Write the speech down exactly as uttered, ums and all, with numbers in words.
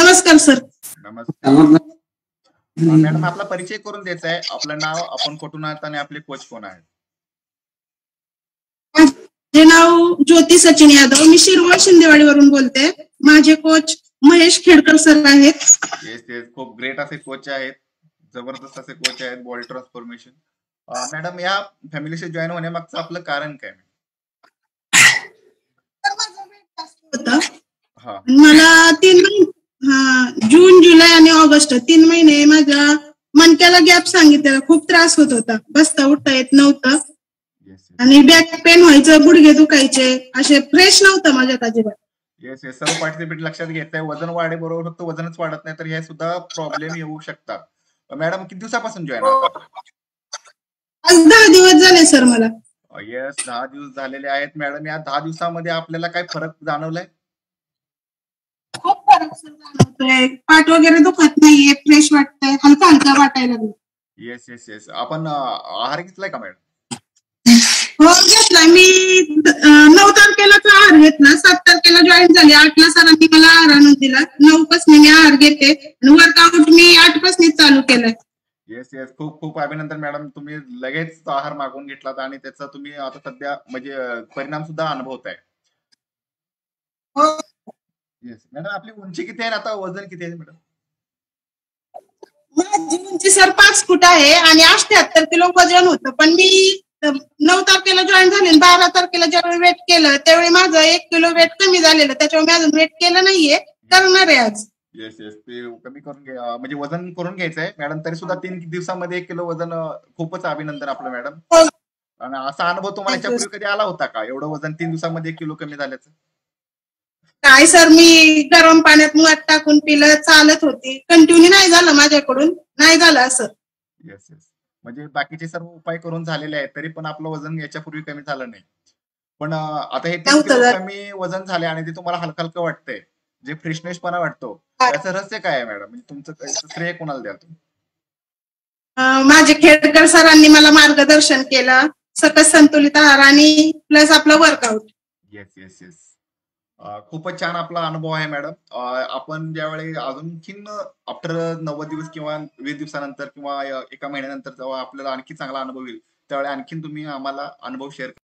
नमस्कार सर. नमस्कार. मॅडम आपला परिचय करून द्यायचा आहे. आपलं नाव, आपण कुठून आहात आणि आपले कोच कोण आहेत? माझे नाव ज्योती सचिन यादव. मी शिरवळ शिंदेवाडीवरून बोलते. माझे coach Mahesh Khedkar sir yes. Yes येस खूप ग्रेट असे कोच आहेत, जबरदस्त असे कोच आहेत. Body transformation. मॅडम या फॅमिलीशी जॉईन होण्यामागचं आपलं कारण काय? मला तीन हा जून जुलै आणि ऑगस्ट तीन महिने माझ्या मणक्याला गॅप सांगितलेला, खूप त्रास होत होता. बसता उठता येत नव्हतं आणि बॅक पेन व्हायचं, गुडघे दुखायचे, असे फ्रेश नव्हतं माझ्यात अजिबात. येस येस सर्व पार्टिसिपेंट लक्षात घेताय. वजन वाढे बरोबर फक्त वजनच वाढत नाही तर हे सुद्धा प्रॉब्लेम येऊ शकतात. मॅडम किती दिवसापासून जॉईन आहात? आज दहा दिवस झाले सर मला. येस दहा दिवस झालेले आहेत. मॅडम या दहा दिवसामध्ये आपल्याला काय फरक जाणवलाय? खूप फरक जाणवतोय. पाठ वगैरे दुखत नाहीये, फ्रेश वाटतंय, हलका हलका वाटायला लागलं. येस येस येस आपण आहार घेतलाय का मॅडम? हो घेतला. मी नऊ तारखेलाच आहार घेतला. सात तारखेला जॉईन झाले. आठला सरांनी मला आहार आणून दिला. नऊ पासून मी आहार घेते आणि वर्कआउट मी आठ पासून चालू केलंय. येस येस खूप खूप अभिनंदन मॅडम. तुम्ही लगेच आहार मागून घेतलात आणि त्याचा तुम्ही आता सध्या म्हणजे परिणाम सुद्धा अनुभवताय. येस मॅडम आपली उंची किती आहे आता वजन किती आहे मॅडम? माझी उंची सर पाच फूट आहे आणि अठ्ठ्याहत्तर किलो वजन होतं. पण मी नऊ तारखेला जॉईन झाले. बारा तारखेला ज्यावेळी वेट केलं त्यावेळी माझं एक किलो वेट कमी झालेलं. त्याच्यामुळे मी अजून वेट केलं नाहीये, करणार आहे आज. येस येस ते कमी करून घ्या, म्हणजे वजन करून घ्यायचंय मॅडम. तरी सुद्धा तीन दिवसामध्ये एक किलो वजन, खूपच अभिनंदन आपलं मॅडम. आणि असा अनुभव तुम्हाला याच्यापूर्वी कधी आला होता का, एवढं वजन तीन दिवसामध्ये एक किलो कमी झाल्याचं? काय सर, मी गरम पाण्यात मध टाकून पिलं, चालत होती, कंटिन्यू नाही झालं माझ्याकडून, नाही झालं असं. येस येस म्हणजे बाकीचे सर्व उपाय करून झालेले आहेत तरी पण आपलं वजन याच्यापूर्वी कमी झालं नाही. पण आता हे तीन किलो कमी वजन झाले आणि ते तुम्हाला हलकं हलकं वाटतंय, जे फ्रेशनेसपणा वाटतो, त्याचं रहस्य काय आहे मॅडम? म्हणजे तुमचं श्रेय कोणाला द्याल तुम्ही? माझे खेडकर सरांनी मला मार्गदर्शन केलं, सकस संतुलित आहार आणि प्लस आपलं वर्कआउट. येस येस येस खूपच छान आपला अनुभव आहे मॅडम. आपण ज्यावेळी अजून आफ्टर नव्वद दिवस किंवा वीस दिवसानंतर किंवा एका महिन्यानंतर जेव्हा आपल्याला आणखी चांगला अनुभव येईल त्यावेळी आणखीन तुम्ही आम्हाला अनुभव शेअर